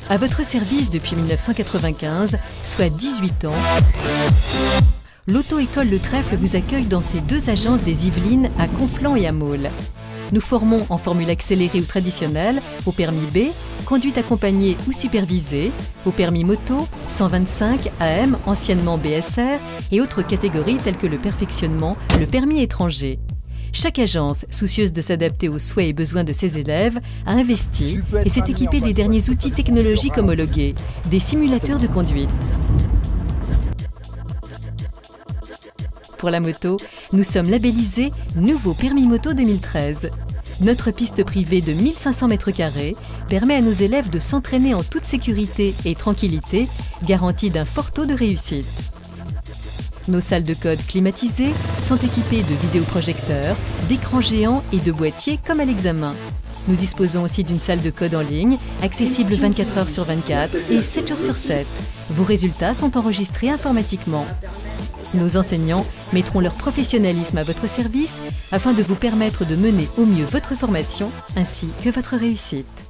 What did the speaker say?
À votre service depuis 1995, soit 18 ans, l'Auto-École Le Trèfle vous accueille dans ses 2 agences des Yvelines à Conflans et à Maulle. Nous formons en formule accélérée ou traditionnelle, au permis B, conduite accompagnée ou supervisée, au permis moto, 125 AM, anciennement BSR, et autres catégories telles que le perfectionnement, le permis étranger. Chaque agence, soucieuse de s'adapter aux souhaits et besoins de ses élèves, a investi et s'est équipée des derniers outils technologiques homologués, des simulateurs de conduite. Pour la moto, nous sommes labellisés Nouveau Permis Moto 2013. Notre piste privée de 1500 m² permet à nos élèves de s'entraîner en toute sécurité et tranquillité, garantie d'un fort taux de réussite. Nos salles de code climatisées sont équipées de vidéoprojecteurs, d'écrans géants et de boîtiers comme à l'examen. Nous disposons aussi d'une salle de code en ligne, accessible 24 heures sur 24 et 7 jours sur 7. Vos résultats sont enregistrés informatiquement. Nos enseignants mettront leur professionnalisme à votre service afin de vous permettre de mener au mieux votre formation ainsi que votre réussite.